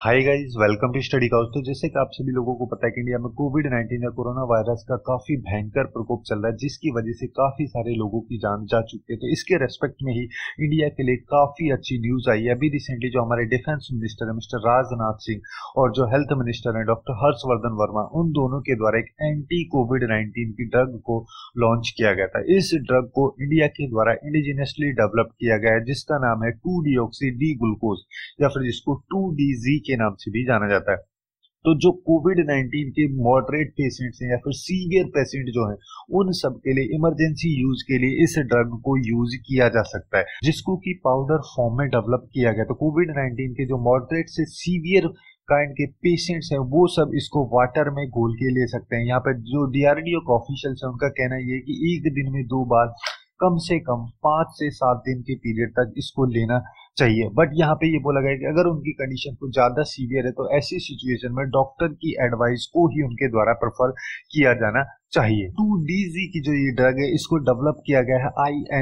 Hi guys, welcome to Study Couch. तो जैसे कि आप सभी लोगों को पता है कि इंडिया में कोविड 19 या कोरोना वायरस का काफी भयंकर प्रकोप चल रहा है, जिसकी वजह से काफी सारे लोगों की जान जा चुकी है। तो इसके रेस्पेक्ट में ही इंडिया के लिए काफी अच्छी न्यूज आई है। अभी रिसेंटली जो हमारे डिफेंस मिनिस्टर है मिस्टर राजनाथ सिंह और जो हेल्थ मिनिस्टर है डॉक्टर हर्षवर्धन वर्मा, उन दोनों के द्वारा एक एंटी कोविड 19 की ड्रग को लॉन्च किया गया था। इस ड्रग को इंडिया के द्वारा इंडिजिनियसली डेवलप किया गया है, जिसका नाम है 2-डीऑक्सी डी ग्लूकोज या फिर जिसको 2DZ के नाम से भी जाना जाता है। तो जो कोविड 19 के मॉडरेट पेशेंट्स हैं या फिर सीवियर पेशेंट जो हैं, उन सब के लिए इमरजेंसी यूज के लिए इस ड्रग को यूज किया जा सकता है, जिसको कि पाउडर फॉर्म में डेवलप किया गया। तो कोविड 19 के जो मॉडरेट से सीवियर काइंड के पेशेंट्स हैं वो सब इसको वाटर में घोल के ले सकते हैं। यहाँ पर जो डीआरडीओ का ऑफिशियल्स है उनका कहना ये है कि एक दिन में 2 बार कम से कम 5 से 7 दिन के पीरियड तक इसको लेना चाहिए। बट यहाँ पे ये बोला गया कि अगर उनकी कंडीशन कुछ ज्यादा सीवियर है तो ऐसी सिचुएशन में डॉक्टर की एडवाइस को ही उनके द्वारा प्रेफर किया जाना चाहिए। 2DZ की जो ये ड्रग है इसको डेवलप किया गया है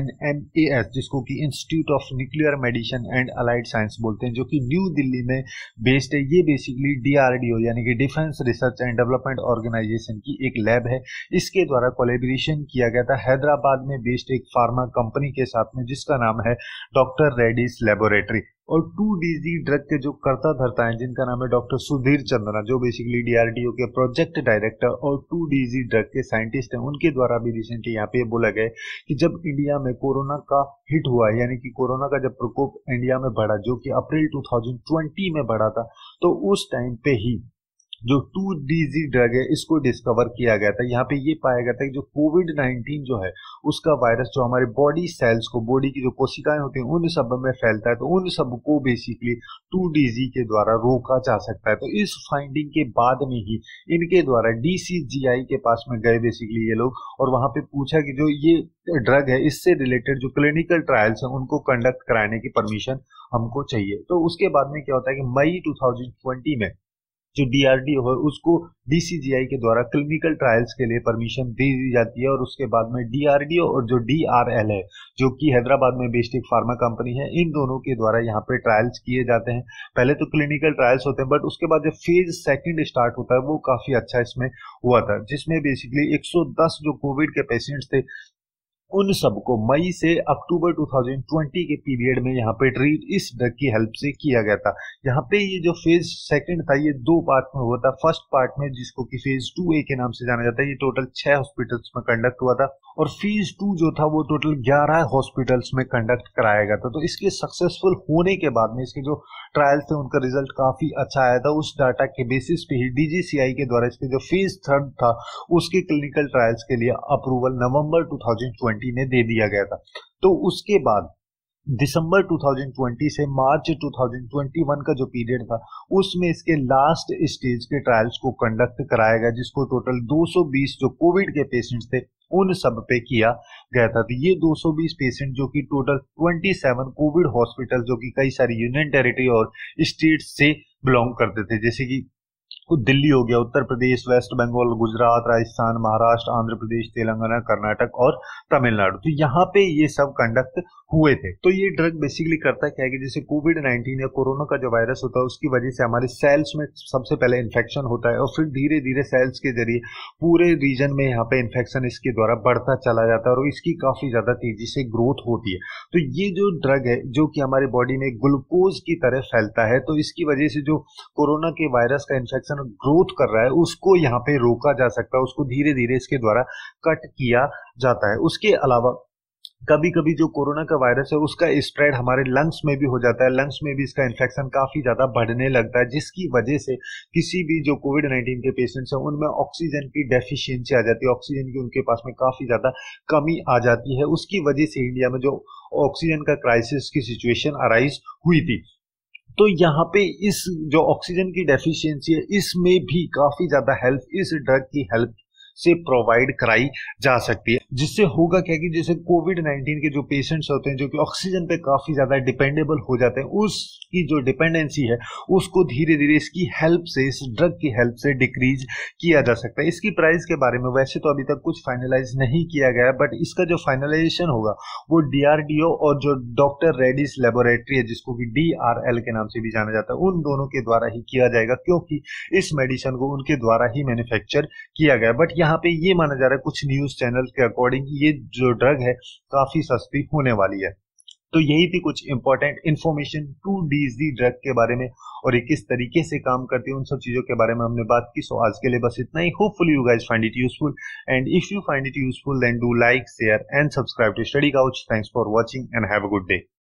INMAS, जिसको कि institute of nuclear medicine and allied science बोलते हैं, जो कि न्यू दिल्ली में बेस्ड है। ये बेसिकली DRDO यानी कि defence research and development organisation की एक लैब है। इसके द्वारा कोलेबोरेशन किया गया था हैदराबाद में बेस्ड एक फार्मा कंपनी के साथ में, जिसका नाम है डॉक्टर रेड्डीज लेबोरेटरी। और 2DZ ड्रग के जो कर्ता धर्ता हैं जिनका नाम है डॉक्टर सुधीर चंद्रा, जो बेसिकली DRDO के प्रोजेक्ट डायरेक्टर और 2DZ ड्रग के साइंटिस्ट हैं, उनके द्वारा भी रिसेंटली यहाँ पे बोला गया कि जब इंडिया में कोरोना का हिट हुआ, यानी कि कोरोना का जब प्रकोप इंडिया में बढ़ा, जो कि अप्रैल 2020 में बढ़ा था, तो उस टाइम पे ही जो 2DZ ड्रग है इसको डिस्कवर किया गया था। यहाँ पे ये पाया गया था कि जो कोविड 19 जो है उसका वायरस जो हमारे बॉडी सेल्स को, बॉडी की जो कोशिकाएं होती हैं उन सब में फैलता है, तो उन सब को बेसिकली 2DZ के द्वारा रोका जा सकता है। तो इस फाइंडिंग के बाद में ही इनके द्वारा DCGI के पास में गए बेसिकली ये लोग, और वहां पे पूछा कि जो ये ड्रग है इससे रिलेटेड जो क्लिनिकल ट्रायल्स हैं उनको कंडक्ट कराने की परमिशन हमको चाहिए। तो उसके बाद में क्या होता है कि मई 2020 में जो DRDO है उसको DCGI के द्वारा क्लिनिकल ट्रायल्स के लिए परमिशन दे दी जाती है। और उसके बाद में DRDO और जो DRL है, जो कि हैदराबाद में बेस्ड एक फार्मा कंपनी है, इन दोनों के द्वारा यहाँ पे ट्रायल्स किए जाते हैं। पहले तो क्लिनिकल ट्रायल्स होते हैं, बट उसके बाद जो फेज सेकंड स्टार्ट होता है वो काफी अच्छा इसमें हुआ था, जिसमें बेसिकली 110 जो कोविड के पेशेंट्स थे उन सबको मई से अक्टूबर 2020 के पीरियड में यहाँ पे ट्रीट इस ड्रग की हेल्प से किया गया था। यहाँ पे ये जो फेज सेकंड था ये 2 पार्ट में हुआ था। फर्स्ट पार्ट में, जिसको कि फेज 2A के नाम से जाना जाता है, ये टोटल 6 हॉस्पिटल्स में कंडक्ट हुआ था, और फेज 2 जो था वो टोटल 11 हॉस्पिटल्स में कंडक्ट कराया गया था। तो इसके सक्सेसफुल होने के बाद में इसके जो ट्रायल्स थे उनका रिजल्ट काफी अच्छा आया था। उस डाटा के बेसिस पे ही DGCI के द्वारा इसके जो फेज थर्ड था उसके क्लिनिकल ट्रायल्स के लिए अप्रूवल नवंबर 2020 में दे दिया गया था। तो उसके बाद दिसंबर 2020 से मार्च 2021 का जो पीरियड था उसमें इसके लास्ट स्टेज के ट्रायल्स को कंडक्ट कराया गया, जिसको टोटल 220 जो कोविड के पेशेंट्स थे उन सब पे किया गया था। तो ये 220 पेशेंट जो कि टोटल 27 कोविड हॉस्पिटल जो कि कई सारी यूनियन टेरिटरी और स्टेट से बिलोंग करते थे, जैसे कि दिल्ली हो गया, उत्तर प्रदेश, वेस्ट बंगाल, गुजरात, राजस्थान, महाराष्ट्र, आंध्र प्रदेश, तेलंगाना, कर्नाटक और तमिलनाडु। तो यहाँ पे ये सब कंडक्ट हुए थे। तो ये ड्रग बेसिकली करता क्या है कि जैसे कोविड 19 या कोरोना का जो वायरस होता है उसकी वजह से हमारे सेल्स में सबसे पहले इन्फेक्शन होता है, और फिर धीरे धीरे सेल्स के जरिए पूरे रीजन में यहाँ पे इन्फेक्शन इसके द्वारा बढ़ता चला जाता है और इसकी काफी ज्यादा तेजी से ग्रोथ होती है। तो ये जो ड्रग है जो कि हमारे बॉडी में ग्लूकोज की तरह फैलता है, तो इसकी वजह से जो कोरोना के वायरस का इन्फेक्शन ग्रोथ कर रहा है उसको यहाँ पे रोका जा सकता है, उसको धीरे धीरे इसके द्वारा कट किया जाता है। उसके अलावा कभी कभी जो कोरोना का वायरस है उसका स्प्रेड हमारे लंग्स में भी हो जाता है, लंग्स में भी इसका इन्फेक्शन काफी ज्यादा बढ़ने लगता है, जिसकी वजह से किसी भी जो कोविड 19 के पेशेंट्स हैं उनमें ऑक्सीजन की डेफिशिएंसी आ जाती है, ऑक्सीजन की उनके पास में काफी ज्यादा कमी आ जाती है। उसकी वजह से इंडिया में जो ऑक्सीजन का क्राइसिस की सिचुएशन अराइज हुई थी। तो यहाँ पे इस जो ऑक्सीजन की डेफिशिएंसी है इसमें भी काफी ज्यादा हेल्प इस ड्रग की हेल्प से प्रोवाइड कराई जा सकती है। जिससे होगा क्या कि जैसे कोविड-19 के जो पेशेंट्स होते हैं जो कि ऑक्सीजन पे काफी ज्यादा डिपेंडेबल हो जाते हैं, उसकी जो डिपेंडेंसी है उसको धीरे धीरे इसकी हेल्प से, इस ड्रग की हेल्प से डिक्रीज किया जा सकता है। इसकी प्राइस के बारे में वैसे तो अभी तक कुछ फाइनलाइज नहीं किया गया है, बट इसका जो फाइनलाइजेशन होगा वो डीआरडीओ और जो डॉक्टर रेड्डीज लेबोरेटरी है जिसको कि डीआरएल के नाम से भी जाना जाता है, उन दोनों के द्वारा ही किया जाएगा, क्योंकि इस मेडिसिन को उनके द्वारा ही मैन्युफैक्चर किया गया। बट यहाँ पे ये माना जा रहा है कुछ न्यूज चैनल के अकॉर्डिंग ये जो ड्रग है काफी सस्ती होने वाली है। तो यही थी कुछ इंपॉर्टेंट इन्फॉर्मेशन 2DZ ड्रग के बारे में और ये किस तरीके से काम करती है, उन सब चीजों के बारे में हमने बात की। सो आज के लिए बस इतना ही। Hopefully you guys find it useful, and if you find it useful then do like, share and subscribe to Study Couch. Thanks for watching and have a good day.